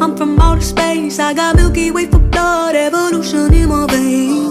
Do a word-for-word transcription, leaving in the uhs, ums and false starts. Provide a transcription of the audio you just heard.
I'm from outer space, I got Milky Way for blood, evolution in my veins.